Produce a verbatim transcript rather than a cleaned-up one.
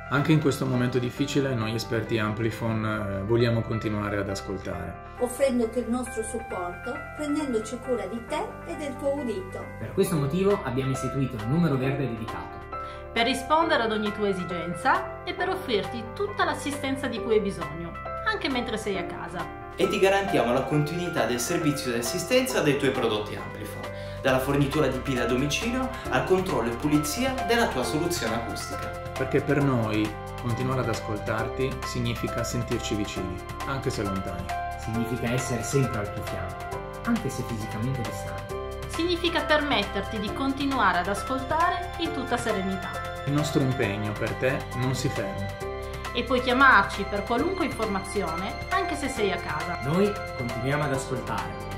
Anche in questo momento difficile noi esperti Amplifon eh, vogliamo continuare ad ascoltare, offrendoti il nostro supporto, prendendoci cura di te e del tuo udito. Per questo motivo abbiamo istituito un numero verde dedicato, per rispondere ad ogni tua esigenza e per offrirti tutta l'assistenza di cui hai bisogno, anche mentre sei a casa. E ti garantiamo la continuità del servizio di assistenza dei tuoi prodotti Amplifon, dalla fornitura di pile a domicilio al controllo e pulizia della tua soluzione acustica. perché per noi continuare ad ascoltarti significa sentirci vicini, anche se lontani. significa essere sempre al tuo fianco, anche se fisicamente distanti. Significa permetterti di continuare ad ascoltare in tutta serenità. Il nostro impegno per te non si ferma. E puoi chiamarci per qualunque informazione, anche se sei a casa. Noi continuiamo ad ascoltare.